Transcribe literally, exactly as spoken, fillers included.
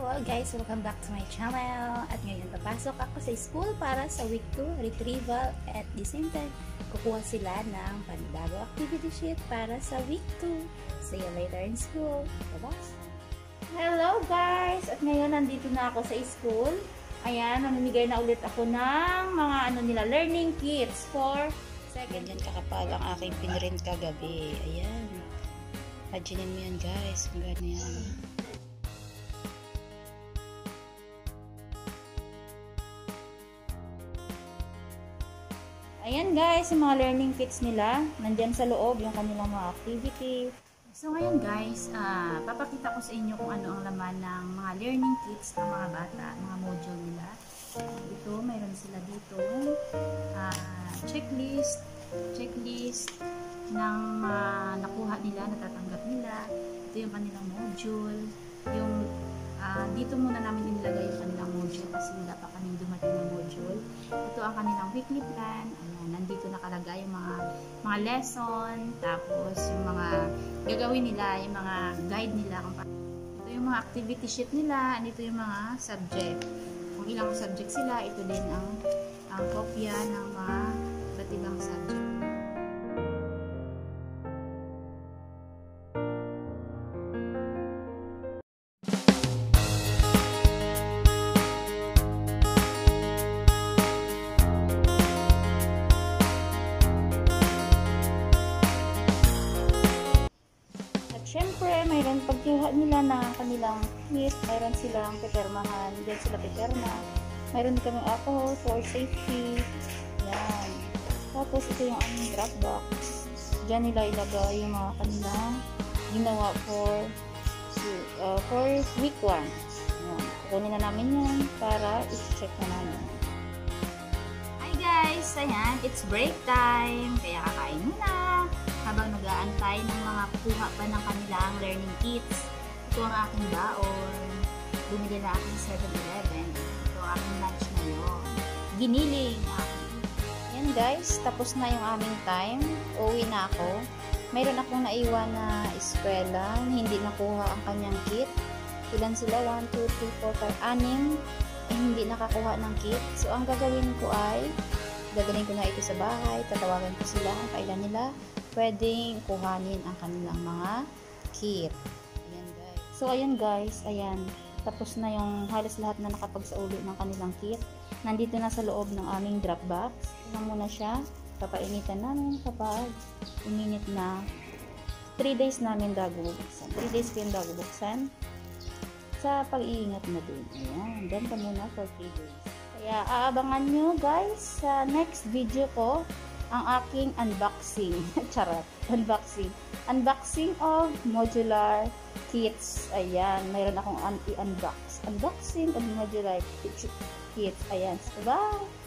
Hello guys! Welcome back to my channel. At ngayon papasok ako sa school para sa week two retrieval at the same time kukuha sila ng panibago activity sheet para sa week two. See you later in school. Bye-bye! Hello guys! At ngayon nandito na ako sa school. Ayan, namimigay na ulit ako ng mga ano nila, learning kits for second. Ganyan kakapal ang aking pinrint kagabi. Ayan. Imaginin mo yan guys, kung gano'n yan. Ayan guys, yung mga learning kits nila. Nandyan sa loob yung kanilang mga activity. So ngayon guys, uh, papakita ko sa inyo kung ano ang laman ng mga learning kits ng mga bata, mga module nila. Ito, mayroon sila dito. Uh, checklist, checklist ng uh, nakuha nila, natatanggap nila. Ito yung kanilang module. Yung uh, dito muna namin inilagay yung kanilang module kasi wala pa kaming dumating na module. Ito ang kanilang weekly plan. Ayan, nandito nakalagay yung mga mga lesson, tapos yung mga gagawin nila, yung mga guide nila. Ito yung mga activity sheet nila, and ito yung mga subject. Kung ilang subject sila, ito din ang ang kopya ng mga iba't ibang subject. Siyempre, mayroon pagkuha nila ng kanilang kit, mayroon silang pipirmahan, diyan sila pipirma. Mayroon kami alcohol for safety. Yan. Tapos ito yung aming drop box. Diyan nila ilagay yung mga kanilang ginawa for uh, for week one. Yan. Kukunin na namin yan para i-check na namin. Hi guys! Ayan, it's break time. Kaya kakain muna habang nag-aantay ng mga kukuha pa ng kanilang learning kits. Ito ang aking baon. Bumili na aking seven eleven. Ito ang aking lunch ngayon. Giniling. Yan guys, tapos na yung aming time. Uwi na ako. Mayroon akong naiwan na eskwela. Hindi nakuha ang kanyang kit. Ilan sila? one, two, three, four, five, anim. Eh, hindi nakakuha ng kit. So, ang gagawin ko ay dadalhin ko na ito sa bahay. Tatawagan ko sila kung kailan nila pwedeng kuhanin ang kanilang mga kit. Ayan guys. So ayan guys, ayan. Tapos na yung halos lahat na nakapagsauli ng kanilang kit. Nandito na sa loob ng aming drop box. Ito muna siya. Papainitan namin kapag uminit na. three days namin bago buksan. three days ko yung bago buksan. Sa pag-iingat na din. Ayan. Then pa muna for three days. Kaya aabangan nyo guys sa next video ko ang aking unboxing. Charot. Unboxing. Unboxing of modular kits. Ayan. Mayroon akong i-unbox. Unboxing of modular kits. Ayan. So, bye!